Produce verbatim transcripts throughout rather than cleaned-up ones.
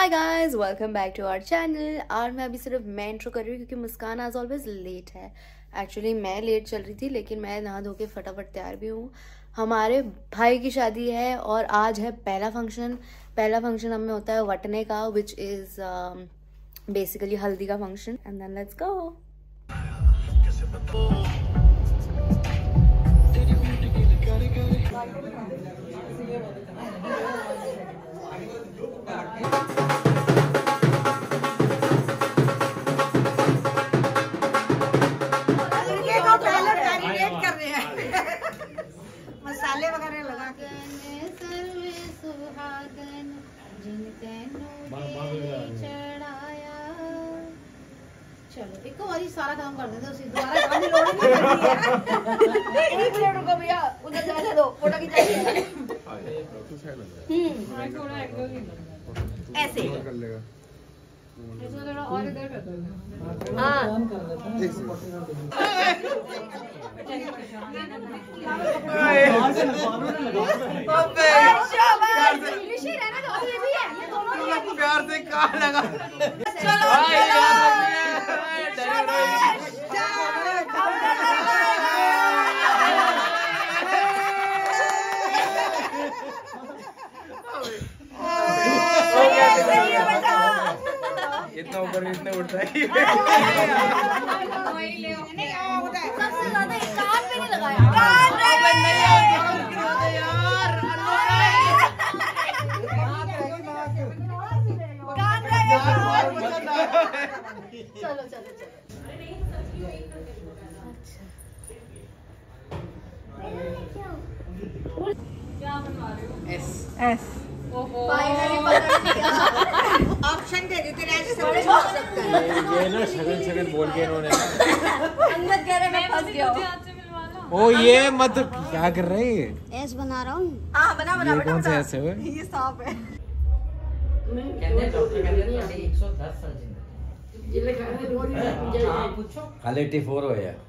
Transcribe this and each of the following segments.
Hi guys, welcome back to our channel. और मैं अभी सिर्फ मैं इंट्रो कर रही हूँ क्योंकि मुस्कान आज ऑलवेज लेट है। एक्चुअली मैं लेट चल रही थी, लेकिन मैं नहा धो के फटाफट तैयार भी हूँ। हमारे भाई की शादी है और आज है पहला फंक्शन। पहला फंक्शन हमें होता है वटने का, विच इज़ बेसिकली हल्दी का function. And then let's go. मसाले वगैरह लगा के चलो एक बारी सारा काम कर देते, उसी दोबारा काम की लोड़ नहीं पड़ती है। एक मिनट रुको भैया, उधर जाने दो, फोटो खिंचाइए। ऐसे कर लेगा, थोड़ा और इधर कर दो। हाँ प्यार से कहाँ लगा। इतना ऊपर इतने उठता है। सबसे ज्यादा कान पे नहीं लगाया। चलो चलो चलो। क्या बनवा रहे हो? S S. फाइनली पकड़ लिया। ऑप्शन दे देते हैं, ऐसे सब कुछ हो सकता है। ये ना शगन शगन बोल के इन्होंने अंदर कह रहे मैं फंस गया हूँ। ओ ये मत क्या कर रहे हैं? एस बना रहा हूँ। हाँ बना बना ये कौन से ऐसे हुए? ये सांप है। कहते डॉक्टर कहते हैं एक सौ दस साल जिंदगी ये लिखा है। हां पूछो खाली चौरासी हो या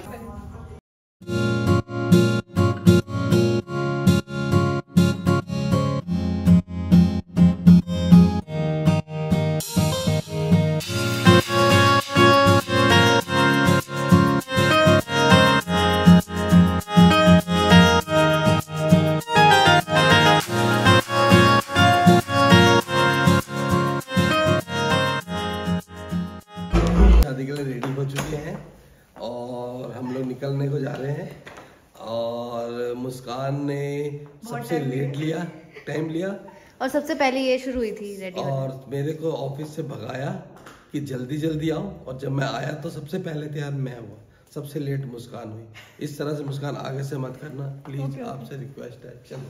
के लिए रेडी हो चुके हैं और हम लोग निकलने को जा रहे हैं। और मुस्कान ने सबसे लेट लिया, टाइम लिया, और सबसे पहले ये शुरू हुई थी रेडी और मेरे को ऑफिस से भगाया कि जल्दी जल्दी आओ। और जब मैं आया तो सबसे पहले तैयार मैं हुआ, सबसे लेट मुस्कान हुई। इस तरह से मुस्कान आगे से मत करना प्लीज, आपसे रिक्वेस्ट है। चलो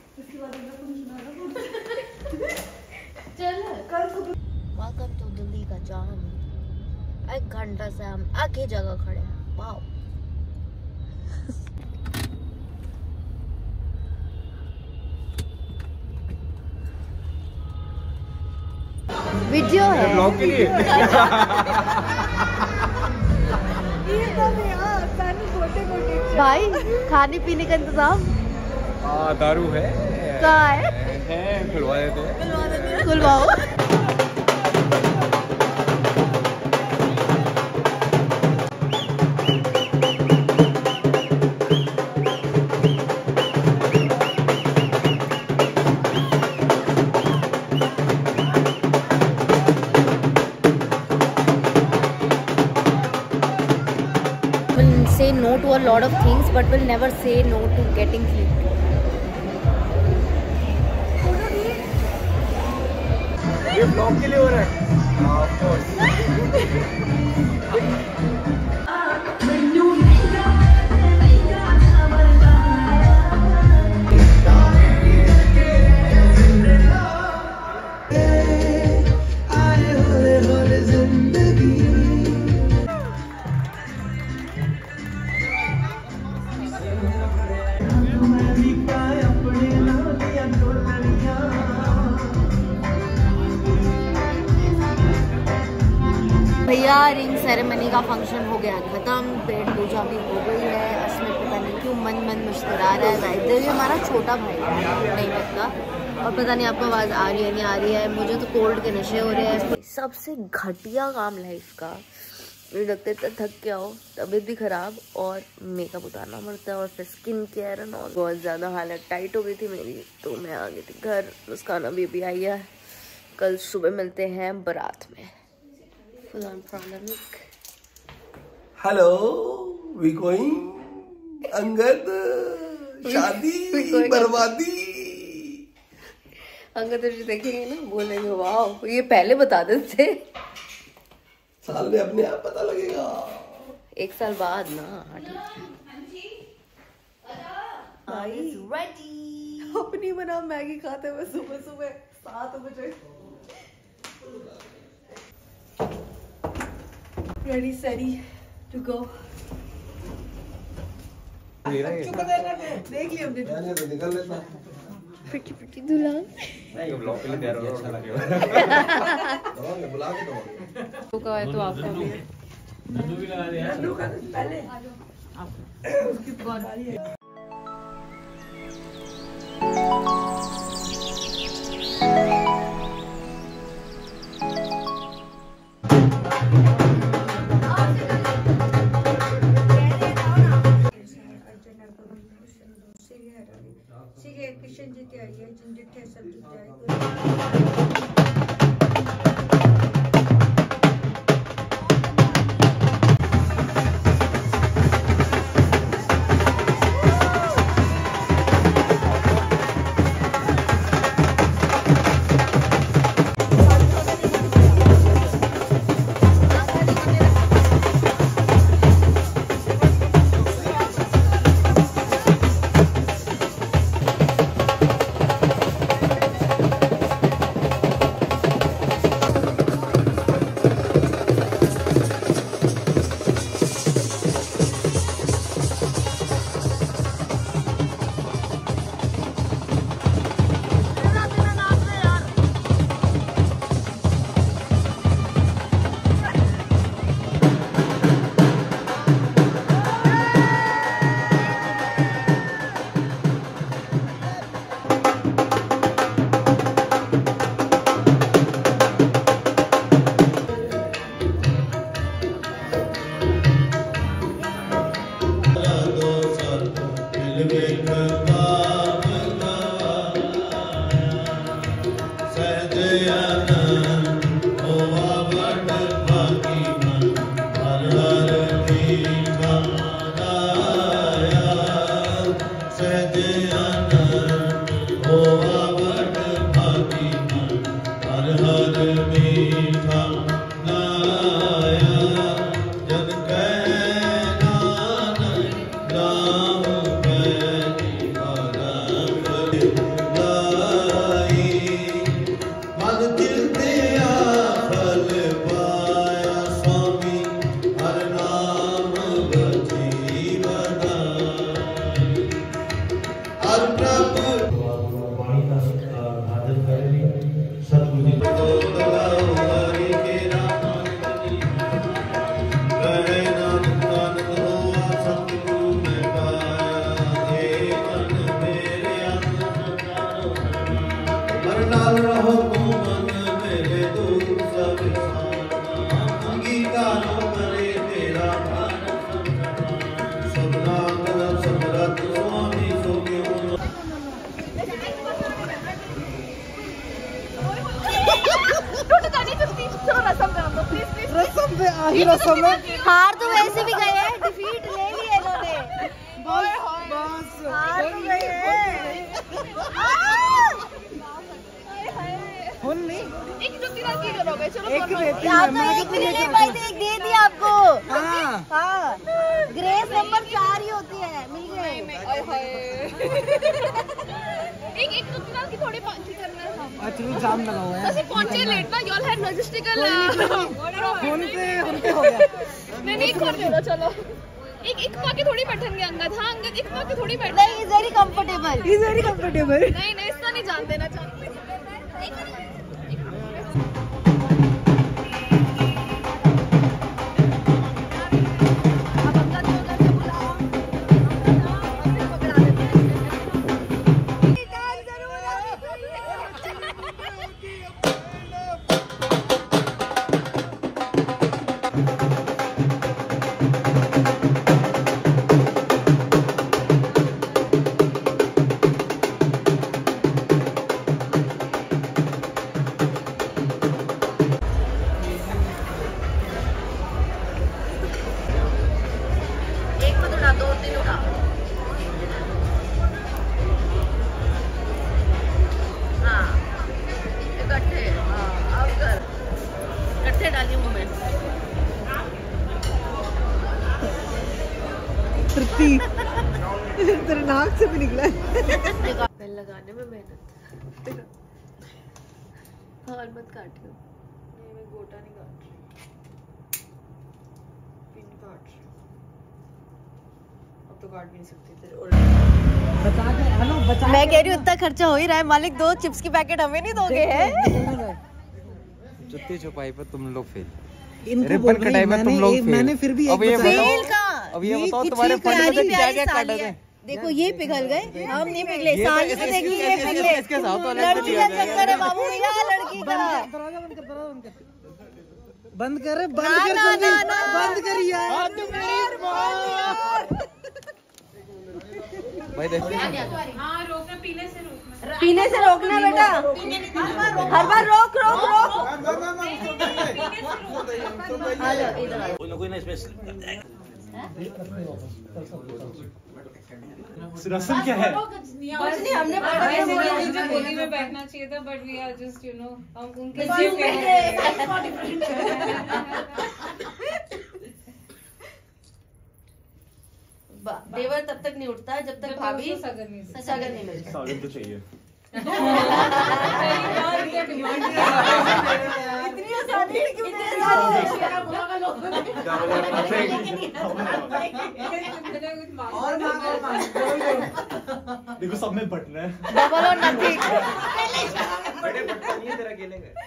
वेलकम टू दिल्ली का जाम। एक घंटा से हम एक ही जगह खड़े हैं। वाओ। वीडियो है ब्लॉग के लिए। भाई खाने पीने का इंतजाम आ, दारू है कहाँ है? है खुलवा देते हैं। खुलवाओ। Say no to a lot of things, but will never say no to getting sleep. ये ब्लॉग के लिए हो रहा है। Of course. भैया रिंग सेरेमनी का फंक्शन हो गया खत्म, पेट पूजा भी हो गई है। असमित पता नहीं क्यों मन मन मुस्कुरा रहा है। वैद्य ये हमारा छोटा भाई है, नहीं पता, और पता नहीं आपको आवाज़ आ रही है नहीं आ रही है, मुझे तो कोल्ड के नशे हो रहे हैं। सबसे घटिया काम लाइफ का, मुझे लगता है थक के आओ, तबीयत भी ख़राब और मेकअप उतारना पड़ता है और फिर स्किन केयर एंड ऑल। बहुत ज़्यादा हालत टाइट हो गई थी मेरी, तो मैं आ गई थी घर। मुस्कान अभी अभी आई है, कल सुबह मिलते हैं बारात में। हेलो वी गोइंग अंगद, शादी बर्बादी। अंगद तो देखेंगे ना, बोलेंगे वाह ये पहले बता देते। साल में अपने आप पता लगेगा, एक साल बाद ना। अपनी बना मैगी खाते हुए सुबह सुबह सात बजे। Ready steady to go. देख लिया हमने, तो निकल लेता। पिटी पिटी दुल्हन नहीं ब्लॉग के लिए तैयार हो अच्छा लगेगा। बुला के दो तो का है तो आपका भी नंदू भी लगा दिया है। पहले आप उसकी बारी है। किशन जी की आई है, जिन जिथे सब जिथे हार तो वैसे भी गए हैं, डिफीट ले ली है इन्होंने। बस हार तो गए हैं। फोन नहीं एक जो तीन की करोगे, चलो एक रहती आप है, तो मैं एक तो भी नहीं ले पाई थी, एक दे दी आपको। हाँ हाँ ग्रेस नंबर चार ही होती है, मिल गए। एक एक तो तीन की थोड़ी पांच करना है। एक्चुअली जाम लगा हुआ है, ਅਸੀਂ ਪਹੁੰਚੇ ਲੇਟ ਨਾ, ਯੂਲ ਹੈਡ ਲੌਜਿਸਟਿਕਲ फोन पे फोन पे हो गया। नहीं नहीं कर दे दो, चलो एक एक पा के थोड़ी बैठेंगे अंगद। हाँ अंगद एक पा के थोड़ी बैठ। नहीं is very comfortable, is very comfortable. नहीं नहीं इसका नहीं जान देना चाहते। डाली मुंह में। तेरे नाक से भी निकला है। बेल लगाने में मेहनत। बाल मत काटियो। नहीं मैं गोटा नहीं काट रही, पिन काट रही। अब तो काट भी नहीं सकती तेरे। बचा के हेलो बचा। मैं कह रही हूँ इतना खर्चा हो ही रहा है, मालिक दो चिप्स की पैकेट हमें नहीं दोगे हैं? जुत्ती छुपाई पर तुम लोग फेल, इनको रिबन कटाई पर तुम लोग फेल। मैंने फिर भी अब ये एक बताया। फेल का। अब ये बताओ तुम्हारे फंड में से क्या क्या काटा गया? देखो ये पिघल गए, हम नहीं पिघले। ये तो साल इसके- में देखिए ये इसके- पिघले। इसके साथ तो अलग से लड़की लिया का जाएगा। चक्कर है बाबू भैया, लड़की का। दरवाजा बंद कर, दरवाजा बंद कर। बंद कर, बंद ना, कर ना, जल्दी। ना, ना। बंद कर यार। भाई देखो पीने से रोकना बेटा, हर बार रोक रोक रोक। रस्म क्या है? हमने गोदी में बैठना चाहिए था, but we are just you know हम उनके देवर तब तक नहीं उठता जब तक भाभी सगर नहीं सगर नहीं मिलता। सागर तो चाहिए। देखो सब में बटन है। डबल और नथिंग। बड़े बट्टा नहीं है तेरा अकेले का।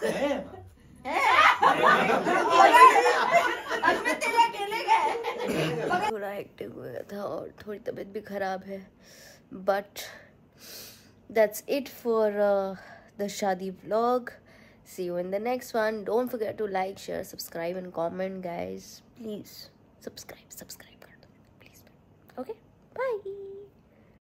थोड़ा एक्टिव हो गया था और थोड़ी तबीयत भी खराब है, but that's it for the शादी vlog. See you in the next one. Don't forget to like, share, subscribe and comment, guys. Please subscribe, subscribe. Please. Okay. Bye.